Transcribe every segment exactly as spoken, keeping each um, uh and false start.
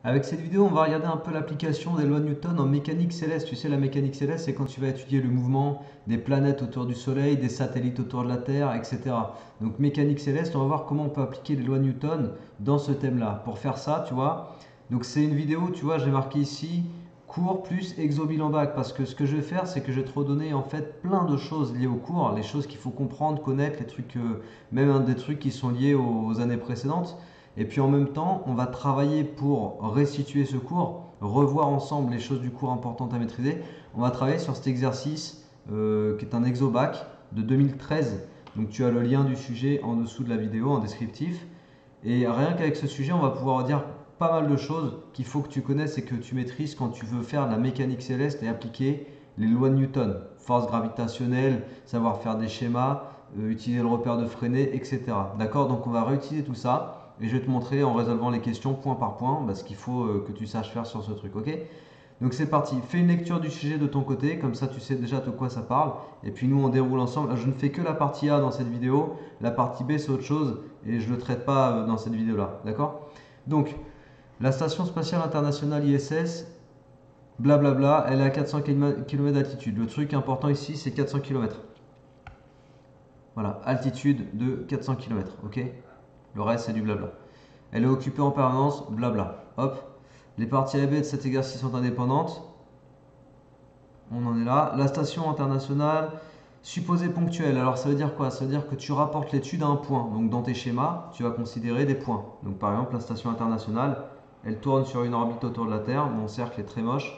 Avec cette vidéo, on va regarder un peu l'application des lois de Newton en mécanique céleste. Tu sais, la mécanique céleste, c'est quand tu vas étudier le mouvement des planètes autour du Soleil, des satellites autour de la Terre, et cetera. Donc mécanique céleste, on va voir comment on peut appliquer les lois de Newton dans ce thème-là. Pour faire ça, tu vois, donc c'est une vidéo, tu vois, j'ai marqué ici cours plus exo bilan bac, parce que ce que je vais faire, c'est que je vais te redonner en fait plein de choses liées au cours, les choses qu'il faut comprendre, connaître, les trucs, euh, même hein, des trucs qui sont liés aux, aux années précédentes. Et puis en même temps, on va travailler pour restituer ce cours, revoir ensemble les choses du cours importantes à maîtriser. On va travailler sur cet exercice euh, qui est un exobac de deux mille treize. Donc tu as le lien du sujet en dessous de la vidéo, en descriptif. Et rien qu'avec ce sujet, on va pouvoir dire pas mal de choses qu'il faut que tu connaisses et que tu maîtrises quand tu veux faire de la mécanique céleste et appliquer les lois de Newton. Force gravitationnelle, savoir faire des schémas, euh, utiliser le repère de Freinet, et cetera. D'accord? Donc on va réutiliser tout ça. Et je vais te montrer en résolvant les questions point par point bah, ce qu'il faut euh, que tu saches faire sur ce truc, ok? Donc c'est parti, fais une lecture du sujet de ton côté, comme ça tu sais déjà de quoi ça parle. Et puis nous on déroule ensemble. Je ne fais que la partie A dans cette vidéo, la partie B c'est autre chose et je ne le traite pas euh, dans cette vidéo là, d'accord? Donc la station spatiale internationale I S S, blablabla, elle est à quatre cents kilomètres d'altitude. Le truc important ici c'est quatre cents kilomètres. Voilà, altitude de quatre cents kilomètres, ok? Le reste c'est du blabla. Elle est occupée en permanence, blabla. Hop. Les parties A et B de cet exercice sont indépendantes. On en est là. La station internationale, supposée ponctuelle. Alors ça veut dire quoi? Ça veut dire que tu rapportes l'étude à un point. Donc dans tes schémas, tu vas considérer des points. Donc par exemple, la station internationale, elle tourne sur une orbite autour de la Terre. Mon cercle est très moche.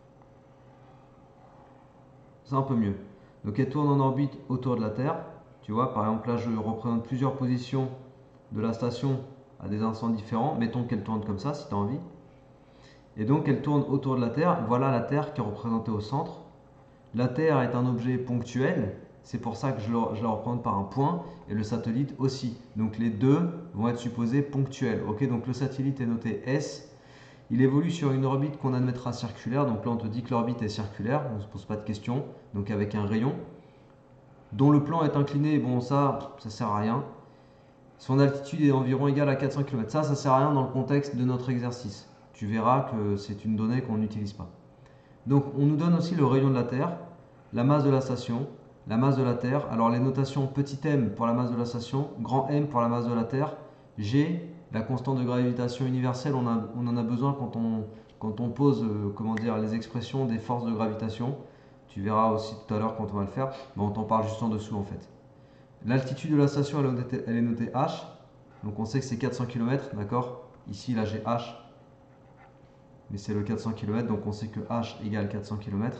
C'est un peu mieux. Donc elle tourne en orbite autour de la Terre. Tu vois, par exemple, là je représente plusieurs positions de la station à des instants différents. Mettons qu'elle tourne comme ça si tu as envie. Et donc elle tourne autour de la Terre. Voilà la Terre qui est représentée au centre. La Terre est un objet ponctuel, c'est pour ça que je, le, je la représente par un point, et le satellite aussi. Donc les deux vont être supposés ponctuels. Ok, donc le satellite est noté S. Il évolue sur une orbite qu'on admettra circulaire. Donc là on te dit que l'orbite est circulaire, on ne se pose pas de questions. Donc avec un rayon dont le plan est incliné, bon ça, ça sert à rien. Son altitude est environ égale à quatre cents kilomètres. Ça, ça sert à rien dans le contexte de notre exercice. Tu verras que c'est une donnée qu'on n'utilise pas. Donc on nous donne aussi le rayon de la Terre, la masse de la station, la masse de la Terre. Alors les notations petit m pour la masse de la station, grand M pour la masse de la Terre, G, la constante de gravitation universelle, on, a, on en a besoin quand on, quand on pose euh, comment dire, les expressions des forces de gravitation. Tu verras aussi tout à l'heure quand on va le faire, mais on t'en parle juste en dessous en fait. L'altitude de la station, elle est notée, elle est notée H, donc on sait que c'est quatre cents kilomètres, d'accord? Ici, là j'ai H, mais c'est le quatre cents kilomètres, donc on sait que H égale quatre cents kilomètres.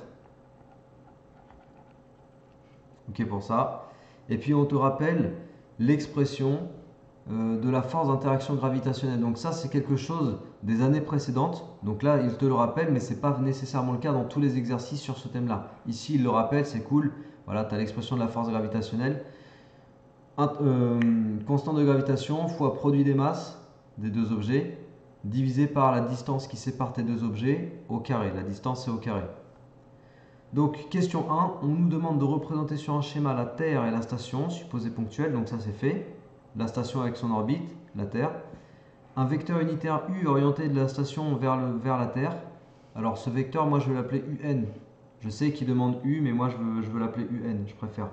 Ok pour ça. Et puis on te rappelle l'expression euh, de la force d'interaction gravitationnelle. Donc ça c'est quelque chose des années précédentes. Donc là il te le rappelle, mais ce n'est pas nécessairement le cas dans tous les exercices sur ce thème-là. Ici il le rappelle, c'est cool. Voilà, tu as l'expression de la force gravitationnelle. Un, euh, constante de gravitation fois produit des masses des deux objets divisé par la distance qui sépare tes deux objets au carré. La distance c'est au carré. Donc question un, on nous demande de représenter sur un schéma la Terre et la station, supposée ponctuelle, donc ça c'est fait. La station avec son orbite, la Terre. Un vecteur unitaire U orienté de la station vers, le, vers la Terre. Alors ce vecteur, moi je vais l'appeler U N. Je sais qu'il demande U, mais moi je veux, je veux l'appeler U N, je préfère.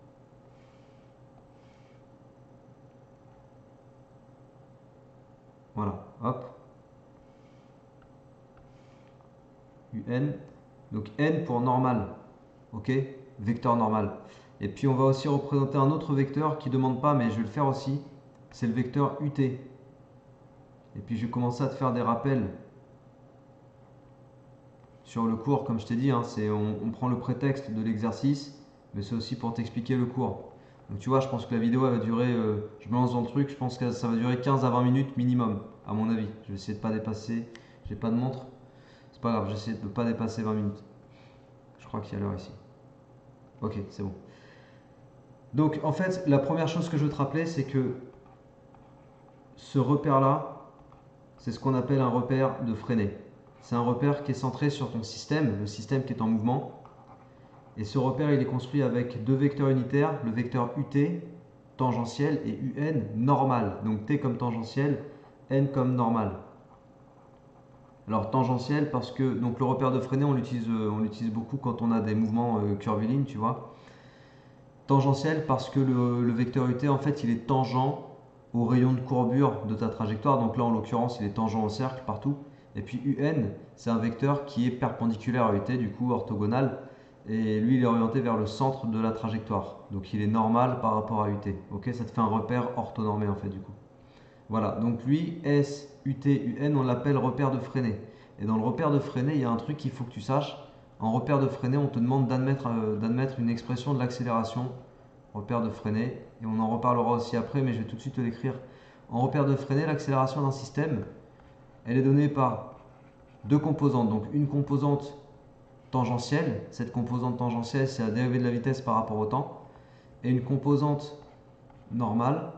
Voilà, hop. U N. Donc N pour normal, ok? Vecteur normal. Et puis on va aussi représenter un autre vecteur qui ne demande pas, mais je vais le faire aussi. C'est le vecteur U T. Et puis je vais commencer à te faire des rappels sur le cours, comme je t'ai dit, hein, c'est, on, on prend le prétexte de l'exercice, mais c'est aussi pour t'expliquer le cours. Donc tu vois, je pense que la vidéo elle va durer, euh, je me lance dans le truc, je pense que ça va durer quinze à vingt minutes minimum, à mon avis. Je vais essayer de ne pas dépasser, j'ai pas de montre, c'est pas grave, j'essaie de ne pas dépasser vingt minutes. Je crois qu'il y a l'heure ici. Ok, c'est bon. Donc en fait, la première chose que je veux te rappeler, c'est que ce repère-là, c'est ce qu'on appelle un repère de Freinet. C'est un repère qui est centré sur ton système, le système qui est en mouvement. Et ce repère, il est construit avec deux vecteurs unitaires, le vecteur U T, tangentiel, et U N, normal. Donc T comme tangentiel, N comme normal. Alors tangentiel parce que donc le repère de Freinet on l'utilise euh, on l'utilise beaucoup quand on a des mouvements euh, curvilignes, tu vois. Tangentiel parce que le, le vecteur U T en fait il est tangent au rayon de courbure de ta trajectoire. Donc là en l'occurrence il est tangent au cercle partout. Et puis U N c'est un vecteur qui est perpendiculaire à U T, du coup orthogonal. Et lui il est orienté vers le centre de la trajectoire. Donc il est normal par rapport à U T. Ok, ça te fait un repère orthonormé en fait du coup. Voilà, donc lui, S, U T, U N, on l'appelle repère de Freinet. Et dans le repère de Freinet, il y a un truc qu'il faut que tu saches. En repère de Freinet, on te demande d'admettre euh, d'admettre une expression de l'accélération. Repère de Freinet, et on en reparlera aussi après, mais je vais tout de suite te l'écrire. En repère de Freinet, l'accélération d'un système, elle est donnée par deux composantes. Donc une composante tangentielle, cette composante tangentielle, c'est la dérivée de la vitesse par rapport au temps, et une composante normale,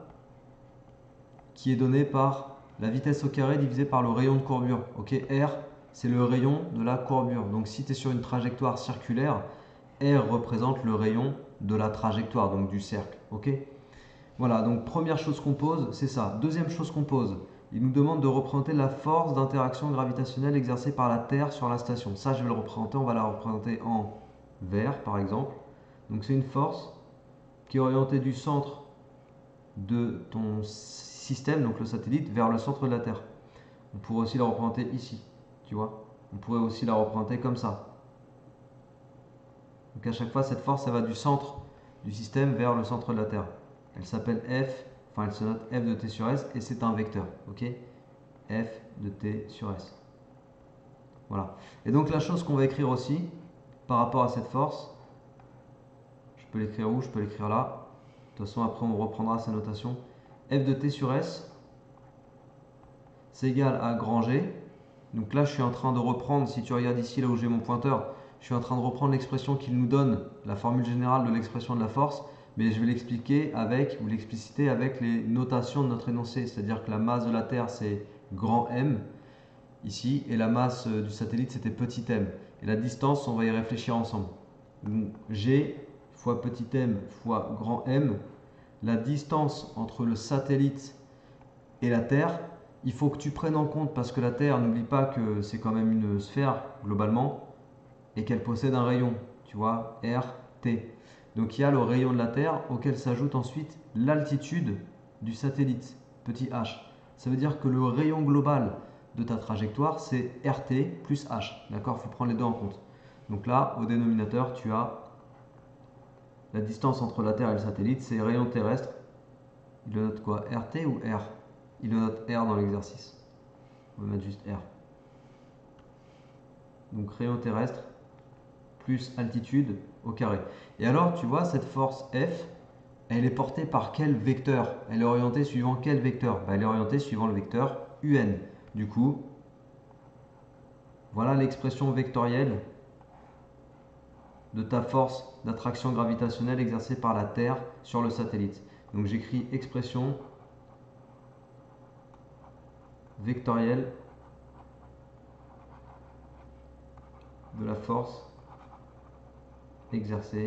qui est donnée par la vitesse au carré divisée par le rayon de courbure. Ok, R, c'est le rayon de la courbure. Donc si tu es sur une trajectoire circulaire, R représente le rayon de la trajectoire, donc du cercle. Ok, voilà, donc première chose qu'on pose, c'est ça. Deuxième chose qu'on pose, il nous demande de représenter la force d'interaction gravitationnelle exercée par la Terre sur la station. Ça, je vais le représenter, on va la représenter en vert, par exemple. Donc c'est une force qui est orientée du centre de ton système, donc le satellite, vers le centre de la Terre. On pourrait aussi la représenter ici, tu vois. On pourrait aussi la représenter comme ça. Donc à chaque fois, cette force, elle va du centre du système vers le centre de la Terre. Elle s'appelle F, enfin elle se note F de T sur S, et c'est un vecteur, ok. F de T sur S. Voilà. Et donc la chose qu'on va écrire aussi, par rapport à cette force, je peux l'écrire où? Je peux l'écrire là. De toute façon, après on reprendra sa notation. F de T sur S, c'est égal à grand G. Donc là, je suis en train de reprendre, si tu regardes ici, là où j'ai mon pointeur, je suis en train de reprendre l'expression qu'il nous donne, la formule générale de l'expression de la force, mais je vais l'expliquer avec, ou l'expliciter avec les notations de notre énoncé. C'est-à-dire que la masse de la Terre, c'est grand M, ici, et la masse du satellite, c'était petit m. Et la distance, on va y réfléchir ensemble. Donc, G fois petit m fois grand M, la distance entre le satellite et la Terre, il faut que tu prennes en compte, parce que la Terre, n'oublie pas que c'est quand même une sphère globalement, et qu'elle possède un rayon, tu vois, R, T. Donc il y a le rayon de la Terre auquel s'ajoute ensuite l'altitude du satellite, petit h. Ça veut dire que le rayon global de ta trajectoire, c'est R T plus H. D'accord? Il faut prendre les deux en compte. Donc là, au dénominateur, tu as la distance entre la Terre et le satellite, c'est rayon terrestre. Il le note quoi? R T ou R? Il le note R dans l'exercice. On va mettre juste R. Donc rayon terrestre plus altitude au carré. Et alors, tu vois, cette force F, elle est portée par quel vecteur? Elle est orientée suivant quel vecteur? Bah, elle est orientée suivant le vecteur U N. Du coup, voilà l'expression vectorielle de ta force d'attraction gravitationnelle exercée par la Terre sur le satellite. Donc j'écris expression vectorielle de la force exercée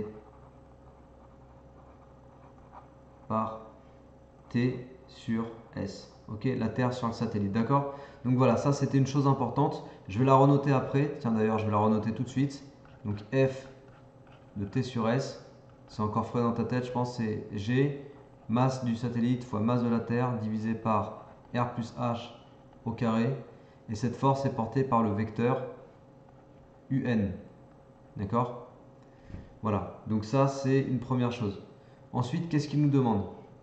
par T sur S. Ok, la Terre sur le satellite, d'accord? Donc voilà, ça c'était une chose importante. Je vais la renoter après. Tiens, d'ailleurs, je vais la renoter tout de suite. Donc F de T sur S, c'est encore frais dans ta tête, je pense, c'est G, masse du satellite fois masse de la Terre divisé par R plus H au carré. Et cette force est portée par le vecteur U N. D'accord? Voilà, donc ça c'est une première chose. Ensuite, qu'est-ce qu'il nous demande?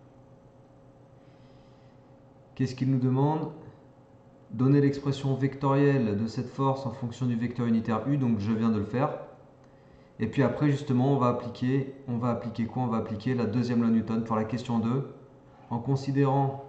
Qu'est-ce qu'il nous demande? Donner l'expression vectorielle de cette force en fonction du vecteur unitaire U, donc je viens de le faire. Et puis après, justement, on va appliquer, on va appliquer quoi? On va appliquer la deuxième loi Newton pour la question deux, en considérant,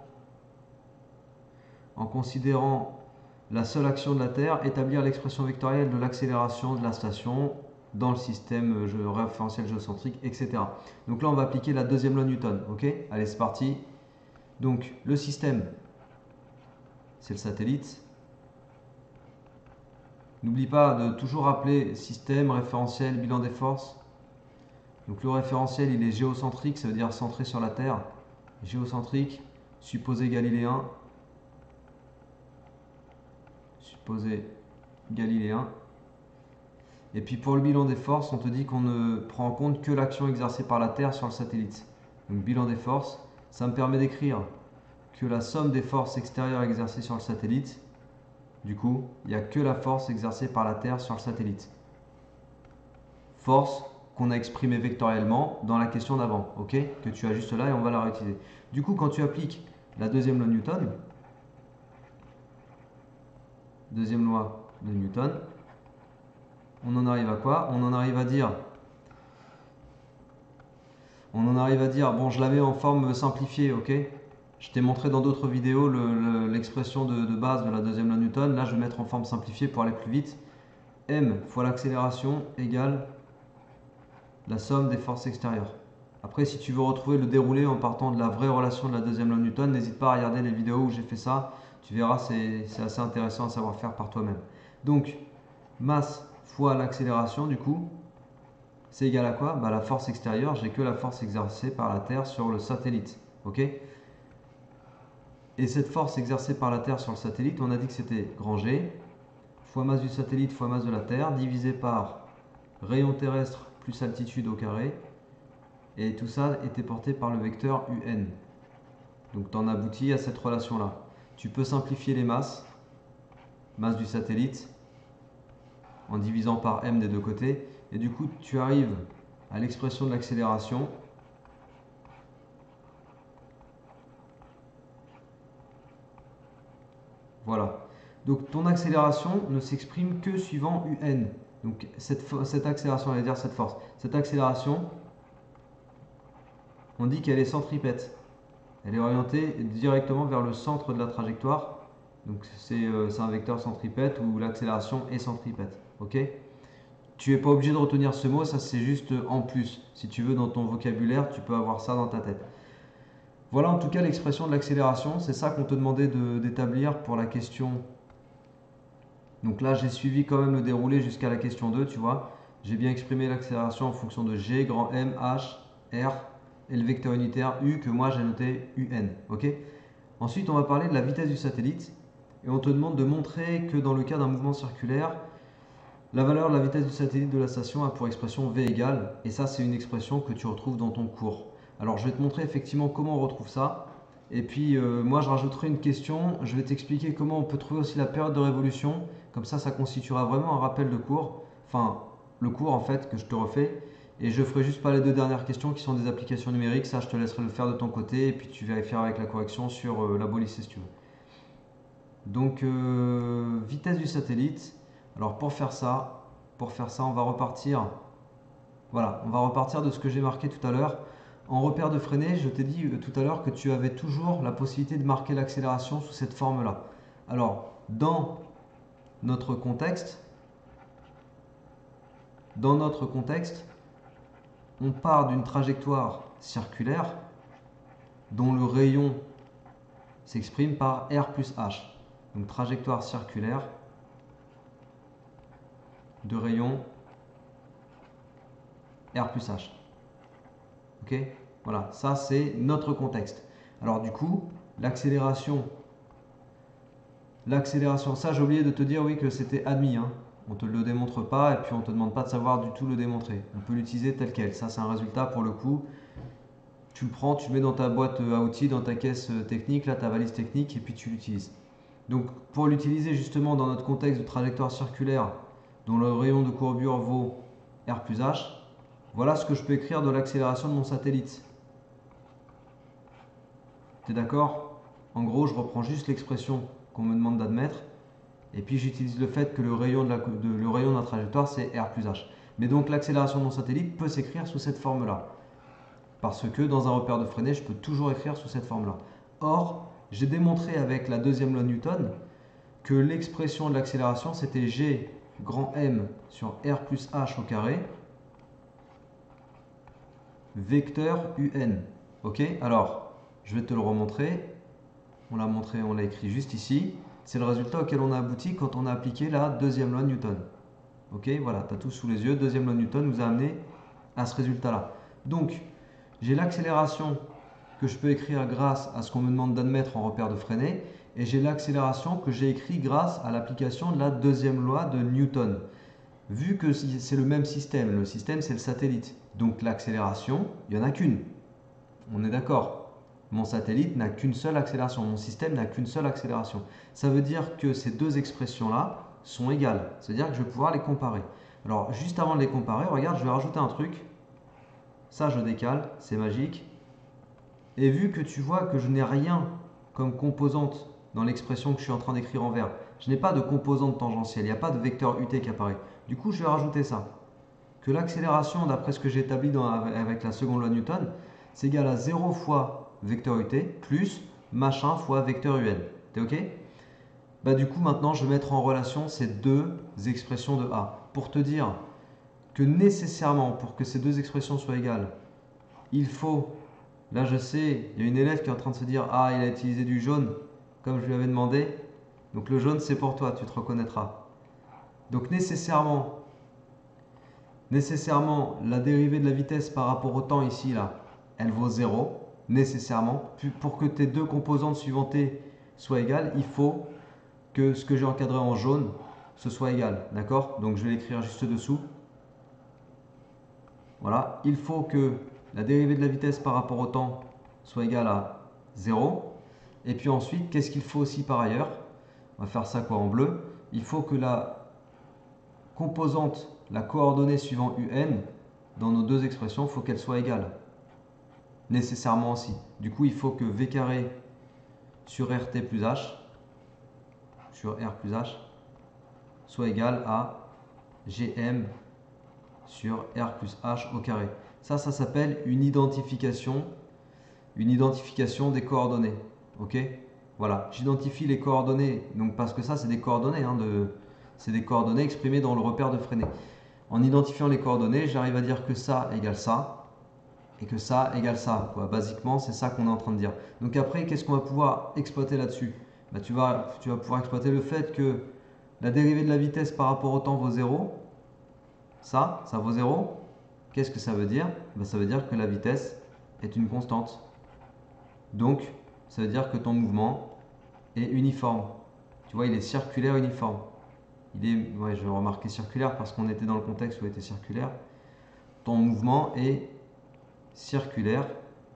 en considérant la seule action de la Terre, établir l'expression vectorielle de l'accélération de la station dans le système référentiel géocentrique, et cetera. Donc là, on va appliquer la deuxième loi Newton. Ok? Allez, c'est parti. Donc, le système, c'est le satellite. N'oublie pas de toujours appeler système, référentiel, bilan des forces. Donc le référentiel, il est géocentrique, ça veut dire centré sur la Terre. Géocentrique, supposé galiléen. supposé galiléen. Et puis pour le bilan des forces, on te dit qu'on ne prend en compte que l'action exercée par la Terre sur le satellite. Donc bilan des forces, ça me permet d'écrire que la somme des forces extérieures exercées sur le satellite, du coup, il n'y a que la force exercée par la Terre sur le satellite. Force qu'on a exprimée vectoriellement dans la question d'avant, ok? Que tu ajustes là et on va la réutiliser. Du coup, quand tu appliques la deuxième loi de Newton, deuxième loi de Newton, on en arrive à quoi? On en arrive à dire, on en arrive à dire, bon, je l'avais en forme simplifiée, ok? Je t'ai montré dans d'autres vidéos l'expression le, de, de base de la deuxième loi de Newton. Là, je vais mettre en forme simplifiée pour aller plus vite. M fois l'accélération égale la somme des forces extérieures. Après, si tu veux retrouver le déroulé en partant de la vraie relation de la deuxième loi de Newton, n'hésite pas à regarder les vidéos où j'ai fait ça. Tu verras, c'est assez intéressant à savoir faire par toi-même. Donc, masse fois l'accélération, du coup, c'est égal à quoi? Bah, la force extérieure, j'ai que la force exercée par la Terre sur le satellite. Ok? Et cette force exercée par la Terre sur le satellite, on a dit que c'était grand G, fois masse du satellite fois masse de la Terre, divisé par rayon terrestre plus altitude au carré. Et tout ça était porté par le vecteur U N. Donc tu en aboutis à cette relation-là. Tu peux simplifier les masses, masse du satellite, en divisant par m des deux côtés. Et du coup, tu arrives à l'expression de l'accélération. Voilà. Donc ton accélération ne s'exprime que suivant U N. Donc cette, cette accélération, on va dire cette force. Cette accélération, on dit qu'elle est centripète. Elle est orientée directement vers le centre de la trajectoire. Donc c'est euh, un vecteur centripète où l'accélération est centripète. Ok? Tu n'es pas obligé de retenir ce mot, ça c'est juste en plus. Si tu veux, dans ton vocabulaire, tu peux avoir ça dans ta tête. Voilà en tout cas l'expression de l'accélération. C'est ça qu'on te demandait d'établir pour la question. Donc là, j'ai suivi quand même le déroulé jusqu'à la question deux, tu vois. J'ai bien exprimé l'accélération en fonction de G, grand M, H, R et le vecteur unitaire U que moi j'ai noté U N. Ok? Ensuite, on va parler de la vitesse du satellite. Et on te demande de montrer que dans le cas d'un mouvement circulaire, la valeur de la vitesse du satellite de la station a pour expression V égale. Et ça, c'est une expression que tu retrouves dans ton cours. Alors, je vais te montrer effectivement comment on retrouve ça. Et puis, euh, moi, je rajouterai une question. Je vais t'expliquer comment on peut trouver aussi la période de révolution. Comme ça, ça constituera vraiment un rappel de cours. Enfin, le cours, en fait, que je te refais. Et je ferai juste pas les deux dernières questions qui sont des applications numériques. Ça, je te laisserai le faire de ton côté. Et puis, tu vérifieras avec la correction sur euh, la lycée si tu veux. Donc, euh, vitesse du satellite. Alors, pour faire ça, pour faire ça, on va repartir. Voilà, on va repartir de ce que j'ai marqué tout à l'heure. En repère de freinée, je t'ai dit euh, tout à l'heure que tu avais toujours la possibilité de marquer l'accélération sous cette forme-là. Alors, dans notre contexte, dans notre contexte, on part d'une trajectoire circulaire dont le rayon s'exprime par R plus H. Donc trajectoire circulaire de rayon R plus H. Ok? Voilà, ça c'est notre contexte. Alors du coup, l'accélération, l'accélération, ça j'ai oublié de te dire oui que c'était admis. Hein. On ne te le démontre pas et puis on ne te demande pas de savoir du tout le démontrer. On peut l'utiliser tel quel. Ça c'est un résultat pour le coup. Tu le prends, tu le mets dans ta boîte à outils, dans ta caisse technique, là ta valise technique et puis tu l'utilises. Donc pour l'utiliser justement dans notre contexte de trajectoire circulaire dont le rayon de courbure vaut R plus H, voilà ce que je peux écrire de l'accélération de mon satellite. Tu es d'accord? En gros, je reprends juste l'expression qu'on me demande d'admettre et puis j'utilise le fait que le rayon de la, de, le rayon de la trajectoire c'est R plus H. Mais donc l'accélération de mon satellite peut s'écrire sous cette forme-là. Parce que dans un repère de freinée, je peux toujours écrire sous cette forme-là. Or, j'ai démontré avec la deuxième loi de Newton que l'expression de l'accélération c'était G grand M sur R plus H au carré vecteur U N. Ok? Alors, je vais te le remontrer. On l'a montré, on l'a écrit juste ici. C'est le résultat auquel on a abouti quand on a appliqué la deuxième loi de Newton. Ok? Voilà, tu as tout sous les yeux. Deuxième loi de Newton nous a amené à ce résultat-là. Donc, j'ai l'accélération que je peux écrire grâce à ce qu'on me demande d'admettre en repère de freinée. et j'ai l'accélération que j'ai écrit grâce à l'application de la deuxième loi de Newton. Vu que c'est le même système, le système c'est le satellite, donc l'accélération, il n'y en a qu'une. On est d'accord. Mon satellite n'a qu'une seule accélération, mon système n'a qu'une seule accélération. Ça veut dire que ces deux expressions-là sont égales. C'est-à-dire que je vais pouvoir les comparer. Alors, juste avant de les comparer, regarde, je vais rajouter un truc. Ça, je décale, c'est magique. Et vu que tu vois que je n'ai rien comme composante dans l'expression que je suis en train d'écrire en vert, je n'ai pas de composante tangentielle, il n'y a pas de vecteur U T qui apparaît. Du coup, je vais rajouter ça. Que l'accélération, d'après ce que j'ai établi dans, avec la seconde loi de Newton, c'est égal à zéro fois vecteur U T plus machin fois vecteur U N. T'es OK? Bah, du coup, maintenant, je vais mettre en relation ces deux expressions de A pour te dire que nécessairement, pour que ces deux expressions soient égales, il faut, là je sais, il y a une élève qui est en train de se dire, ah, il a utilisé du jaune, comme je lui avais demandé, donc le jaune c'est pour toi, tu te reconnaîtras. Donc nécessairement, nécessairement, la dérivée de la vitesse par rapport au temps ici, là, elle vaut zéro, nécessairement. Pour que tes deux composantes suivantes soient égales, il faut que ce que j'ai encadré en jaune, ce soit égal, d'accord? Donc je vais l'écrire juste dessous. Voilà, il faut que la dérivée de la vitesse par rapport au temps soit égale à zéro. Et puis ensuite, qu'est-ce qu'il faut aussi par ailleurs? On va faire ça quoi en bleu. Il faut que la composante, la coordonnée suivant U N, dans nos deux expressions, il faut qu'elle soit égale. Nécessairement aussi. Du coup, il faut que V carré sur R T plus H, sur R plus H, soit égal à G M sur R plus H au carré. Ça, ça s'appelle une identification, une identification des coordonnées. Ok? Voilà, j'identifie les coordonnées, donc parce que ça, c'est des coordonnées, hein, de, c'est des coordonnées exprimées dans le repère de Freinet. En identifiant les coordonnées, j'arrive à dire que ça égale ça, et que ça égale ça. Quoi. Basiquement, c'est ça qu'on est en train de dire. Donc après, qu'est-ce qu'on va pouvoir exploiter là-dessus? Bah, tu, vas, tu vas pouvoir exploiter le fait que la dérivée de la vitesse par rapport au temps vaut zéro. Ça, ça vaut zéro. Qu'est-ce que ça veut dire? Ben, ça veut dire que la vitesse est une constante. Donc, ça veut dire que ton mouvement est uniforme. Tu vois, il est circulaire uniforme. Il est, ouais, je vais remarquer circulaire parce qu'on était dans le contexte où il était circulaire. Ton mouvement est circulaire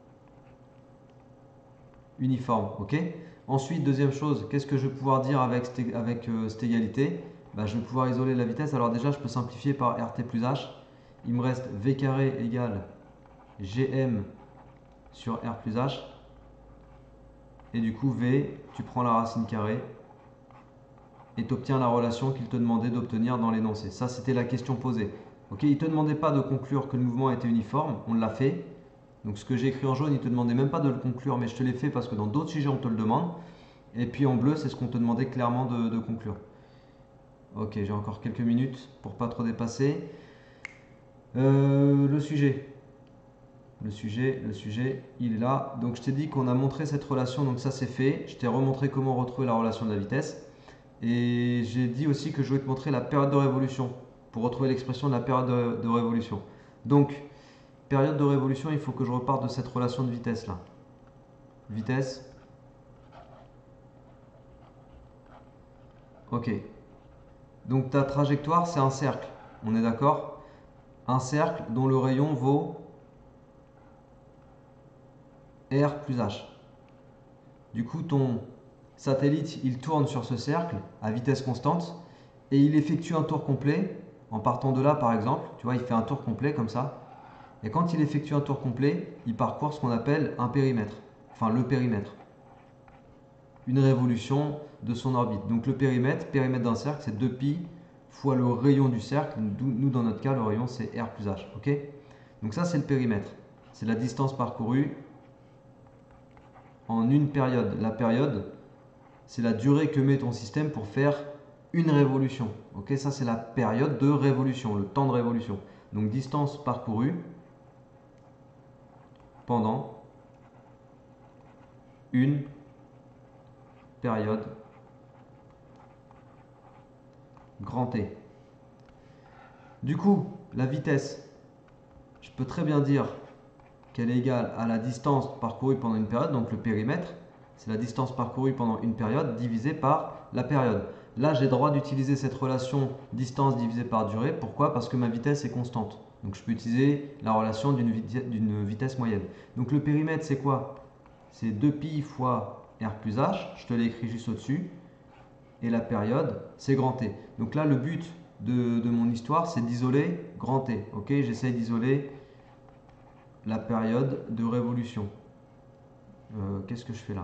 uniforme. Ok? Ensuite, deuxième chose, qu'est-ce que je vais pouvoir dire avec, cette, avec euh, cette égalité? Ben, je vais pouvoir isoler la vitesse. Alors déjà, je peux simplifier par R T plus H. Il me reste V carré égale G M sur R plus H. Et du coup, V, tu prends la racine carrée et tu obtiens la relation qu'il te demandait d'obtenir dans l'énoncé. Ça, c'était la question posée. Ok, il ne te demandait pas de conclure que le mouvement était uniforme, on l'a fait. Donc ce que j'ai écrit en jaune, il ne te demandait même pas de le conclure, mais je te l'ai fait parce que dans d'autres sujets, on te le demande. Et puis en bleu, c'est ce qu'on te demandait clairement de, de conclure. Ok, j'ai encore quelques minutes pour pas trop dépasser. Euh, le sujet. Le sujet, le sujet, il est là. Donc je t'ai dit qu'on a montré cette relation, donc ça c'est fait. Je t'ai remontré comment retrouver la relation de la vitesse. Et j'ai dit aussi que je vais te montrer la période de révolution pour retrouver l'expression de la période de, de révolution. Donc, période de révolution, il faut que je reparte de cette relation de vitesse là. Vitesse. Ok. Donc ta trajectoire, c'est un cercle. On est d'accord? Un cercle dont le rayon vaut R plus H. Du coup, ton satellite, il tourne sur ce cercle à vitesse constante et il effectue un tour complet en partant de là, par exemple. Tu vois, il fait un tour complet comme ça. Et quand il effectue un tour complet, il parcourt ce qu'on appelle un périmètre. Enfin, le périmètre. Une révolution de son orbite. Donc le périmètre, périmètre d'un cercle, c'est deux pi fois le rayon du cercle. Nous, dans notre cas, le rayon, c'est R plus H. Ok? Donc ça, c'est le périmètre. C'est la distance parcourue en une période. La période, c'est la durée que met ton système pour faire une révolution. Ok, ça c'est la période de révolution, le temps de révolution. Donc distance parcourue pendant une période grand T. Du coup, la vitesse, je peux très bien dire qu'elle est égale à la distance parcourue pendant une période, donc le périmètre, c'est la distance parcourue pendant une période divisée par la période. Là, j'ai le droit d'utiliser cette relation distance divisée par durée. Pourquoi? Parce que ma vitesse est constante. Donc, je peux utiliser la relation d'une vitesse moyenne. Donc, le périmètre, c'est quoi? C'est deux pi fois R plus H. Je te l'ai écrit juste au-dessus. Et la période, c'est grand T. Donc là, le but de, de mon histoire, c'est d'isoler grand T. Ok, j'essaye d'isoler la période de révolution. Euh, Qu'est-ce que je fais là?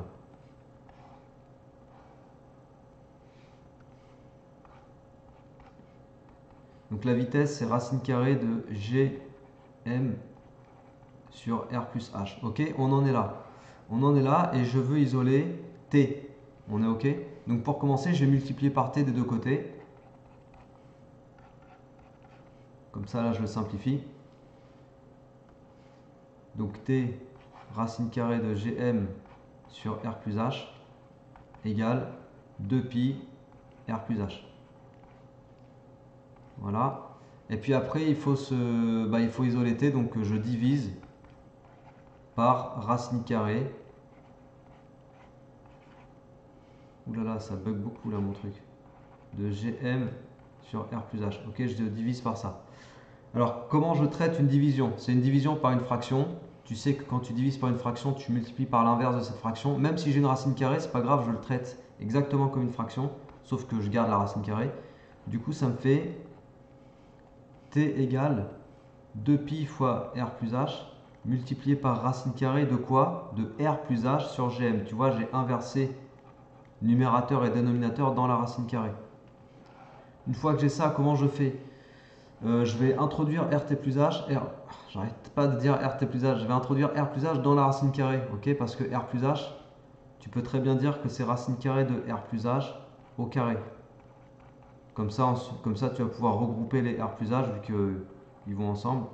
Donc la vitesse, c'est racine carrée de Gm sur R plus H. Ok, on en est là. On en est là et je veux isoler T. On est ok? Donc pour commencer, je vais multiplier par T des deux côtés. Comme ça, là, je le simplifie. Donc T racine carrée de Gm sur R plus H égale deux pi R plus H. Voilà. Et puis après, il faut, se, bah, il faut isoler T, donc je divise par racine carrée. Ouh là là, ça bug beaucoup là mon truc. De Gm sur R plus H. Ok, je divise par ça. Alors, comment je traite une division? C'est une division par une fraction. Tu sais que quand tu divises par une fraction, tu multiplies par l'inverse de cette fraction. Même si j'ai une racine carrée, c'est pas grave, je le traite exactement comme une fraction, sauf que je garde la racine carrée. Du coup, ça me fait T égale deux pi fois R plus H multiplié par racine carrée de quoi? De R plus H sur Gm. Tu vois, j'ai inversé numérateur et dénominateur dans la racine carrée. Une fois que j'ai ça, comment je fais? euh, Je vais introduire Rt plus H. R... J'arrête pas de dire Rt plus H. Je vais introduire R plus H dans la racine carrée. Ok, parce que R plus H, tu peux très bien dire que c'est racine carrée de R plus H au carré. Comme ça, comme ça, tu vas pouvoir regrouper les R plus H vu qu'ils vont ensemble.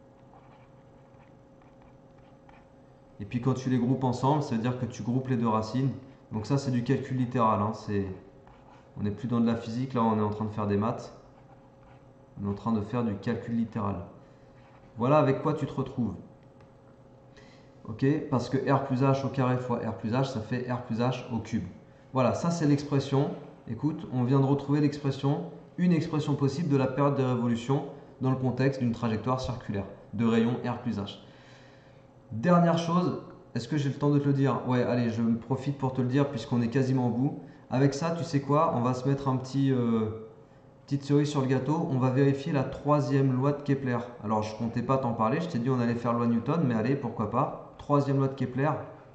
Et puis quand tu les groupes ensemble, ça veut dire que tu groupes les deux racines. Donc ça, c'est du calcul littéral. Hein. On n'est plus dans de la physique, là on est en train de faire des maths. On est en train de faire du calcul littéral. Voilà avec quoi tu te retrouves. Ok, parce que R plus H au carré fois R plus H, ça fait R plus H au cube. Voilà, ça c'est l'expression. Écoute, on vient de retrouver l'expression, une expression possible de la période de révolution dans le contexte d'une trajectoire circulaire de rayon R plus H. Dernière chose, est-ce que j'ai le temps de te le dire? Ouais, allez, je me profite pour te le dire puisqu'on est quasiment au bout. Avec ça, tu sais quoi? On va se mettre un petit, euh, petite cerise sur le gâteau. On va vérifier la troisième loi de Kepler. Alors, je comptais pas t'en parler. Je t'ai dit on allait faire loi Newton, mais allez, pourquoi pas. Troisième loi de Kepler.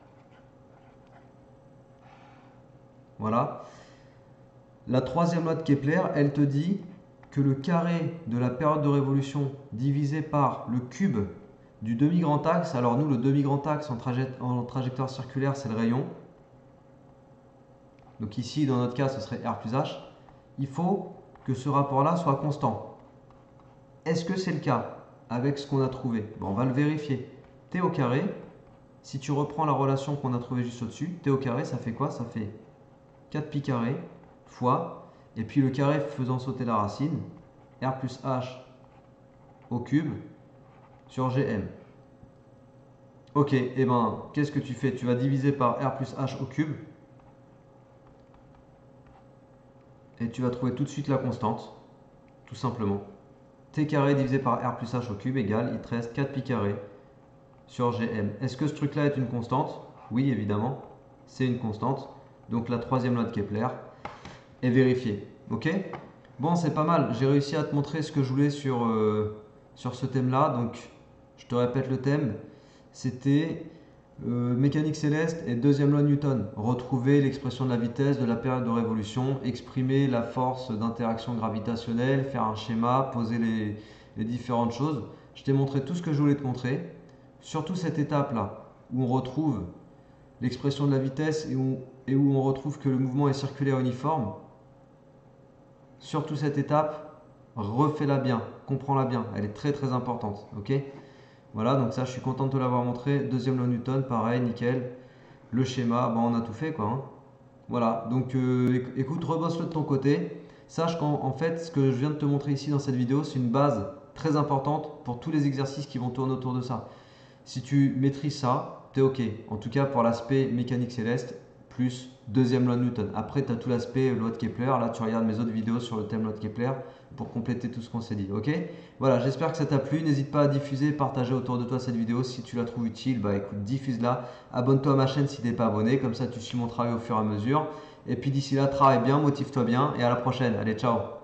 Voilà. La troisième loi de Kepler, elle te dit que le carré de la période de révolution divisé par le cube du demi-grand axe. Alors nous, le demi-grand axe en, trajet, en trajectoire circulaire, c'est le rayon. Donc ici, dans notre cas, ce serait R plus H. Il faut que ce rapport-là soit constant. Est-ce que c'est le cas avec ce qu'on a trouvé? Bon, on va le vérifier. T au carré, si tu reprends la relation qu'on a trouvée juste au-dessus, T au carré, ça fait quoi? Ça fait quatre pi carré fois, et puis le carré faisant sauter la racine, R plus H au cube sur Gm. Ok, et eh ben, qu'est-ce que tu fais? Tu vas diviser par R plus H au cube, et tu vas trouver tout de suite la constante, tout simplement. T carré divisé par R plus H au cube égale, il te reste quatre pi carré sur Gm. Est-ce que ce truc-là est une constante? Oui, évidemment, c'est une constante. Donc la troisième loi de Kepler est vérifiée. Ok? Bon, c'est pas mal. J'ai réussi à te montrer ce que je voulais sur, euh, sur ce thème-là. Donc, je te répète le thème. C'était euh, mécanique céleste et deuxième loi de Newton. Retrouver l'expression de la vitesse de la période de révolution, exprimer la force d'interaction gravitationnelle, faire un schéma, poser les, les différentes choses. Je t'ai montré tout ce que je voulais te montrer. Surtout cette étape-là, où on retrouve l'expression de la vitesse et où, et où on retrouve que le mouvement est circulaire uniforme. Surtout cette étape, refais-la bien, comprends-la bien, elle est très très importante. Ok? Voilà, donc ça je suis content de te l'avoir montré. Deuxième loi Newton, pareil, nickel. Le schéma, bon, on a tout fait quoi. Hein. Voilà, donc euh, écoute, rebosse-le de ton côté. Sache qu'en en fait, ce que je viens de te montrer ici dans cette vidéo, c'est une base très importante pour tous les exercices qui vont tourner autour de ça. Si tu maîtrises ça, t'es ok. En tout cas pour l'aspect mécanique céleste, plus deuxième loi de Newton. Après, tu as tout l'aspect loi de Kepler. Là, tu regardes mes autres vidéos sur le thème loi de Kepler pour compléter tout ce qu'on s'est dit. Ok? Voilà, j'espère que ça t'a plu. N'hésite pas à diffuser, partager autour de toi cette vidéo. Si tu la trouves utile, bah écoute, diffuse-la. Abonne-toi à ma chaîne si tu n'es pas abonné. Comme ça, tu suis mon travail au fur et à mesure. Et puis d'ici là, travaille bien, motive-toi bien et à la prochaine. Allez, ciao!